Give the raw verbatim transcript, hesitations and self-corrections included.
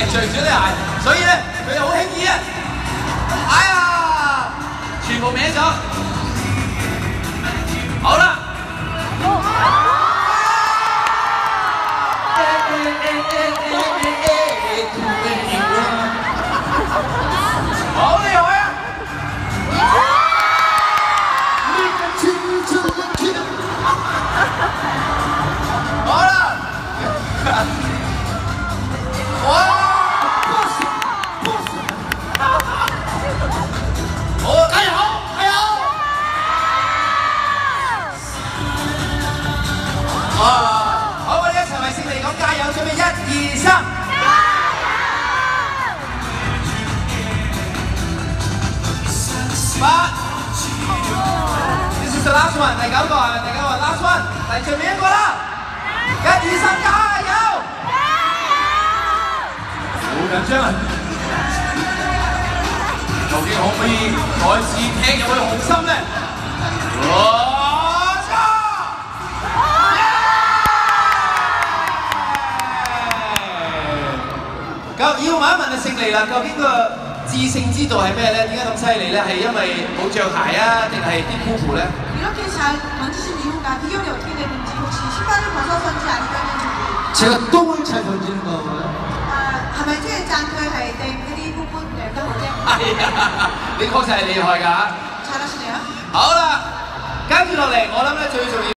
着住對鞋，所以咧佢就好輕易啊！哎呀，全部歪咗。好啦。好厲害啊！好啦，哇！好，加油，加油！哇！好，我哋一齊為勝利講加油！準備一、二、三。 八 ，This is the last one， 第九個係咪？第九個 last one， 嚟最尾一個啦！一、二、三，加油！好緊張啊！究竟可唔可以再次踢入去紅心咧？哇！咁要問一問就勝利啦，究竟個？ 致勝之道係咩咧？點解咁犀利咧？係因為冇着鞋啊，定係啲夫婦咧？ 이렇게 잘 던지신 이유가 비결이 어떻게 되는지 혹시 신발을 벗어서인지 아니면 제가 똥을 잘 던지는 거고요. 아, 係咪即係讚佢係掟嗰啲杯杯掟得好啫？ 係啊，你確實係厲害㗎。 잘하시네요. 好啦，跟住落嚟，我諗咧最重要。